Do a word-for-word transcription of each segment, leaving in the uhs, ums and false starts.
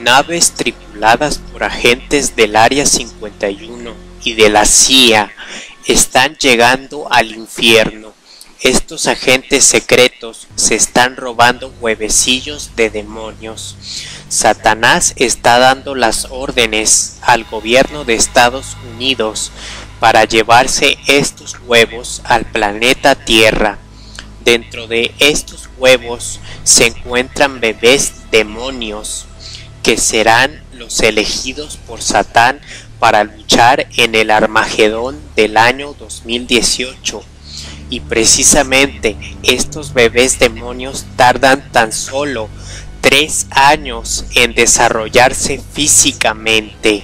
naves tripuladas por agentes del Área cincuenta y uno y de la C I A están llegando al infierno. Estos agentes secretos se están robando huevecillos de demonios. Satanás está dando las órdenes al gobierno de Estados Unidos para llevarse estos huevos al planeta Tierra. Dentro de estos huevos se encuentran bebés demonios que serán los elegidos por Satán para luchar en el Armagedón del año dos mil dieciocho. Y precisamente estos bebés demonios tardan tan solo tres años en desarrollarse físicamente.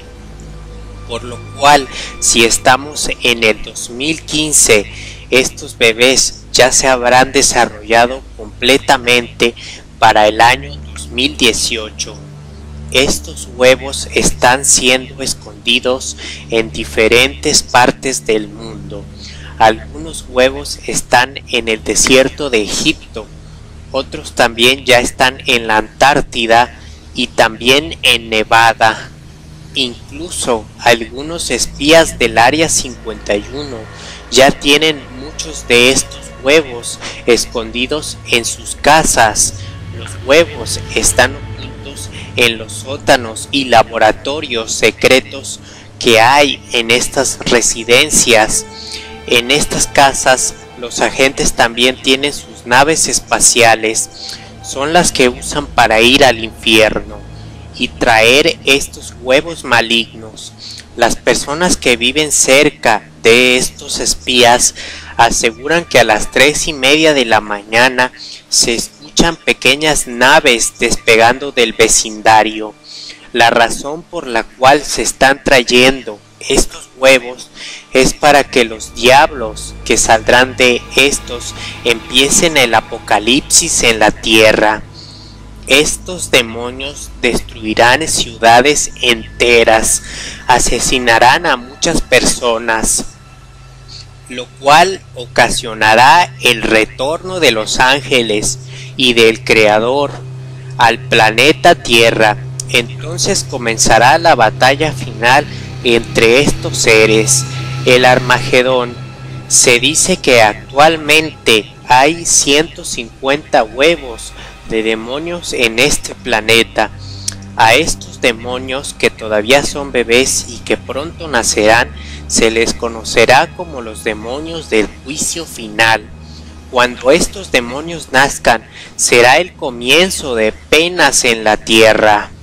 Por lo cual, si estamos en el dos mil quince, estos bebés ya se habrán desarrollado completamente para el año dos mil dieciocho. Estos huevos están siendo escondidos en diferentes partes del mundo. Algunos huevos están en el desierto de Egipto, otros también ya están en la Antártida y también en Nevada. Incluso algunos espías del Área cincuenta y uno ya tienen muchos de estos huevos escondidos en sus casas. Los huevos están ocultos en los sótanos y laboratorios secretos que hay en estas residencias. En estas casas los agentes también tienen sus naves espaciales, son las que usan para ir al infierno y traer estos huevos malignos. Las personas que viven cerca de estos espías aseguran que a las tres y media de la mañana se escuchan pequeñas naves despegando del vecindario. La razón por la cual se están trayendo estos huevos es para que los diablos que saldrán de estos empiecen el apocalipsis en la tierra. Estos demonios destruirán ciudades enteras, asesinarán a muchas personas, lo cual ocasionará el retorno de los ángeles y del Creador al planeta Tierra. Entonces comenzará la batalla final entre estos seres, el Armagedón. Se dice que actualmente hay ciento cincuenta huevos de demonios en este planeta. A estos demonios, que todavía son bebés y que pronto nacerán, se les conocerá como los demonios del juicio final. Cuando estos demonios nazcan, será el comienzo de penas en la tierra.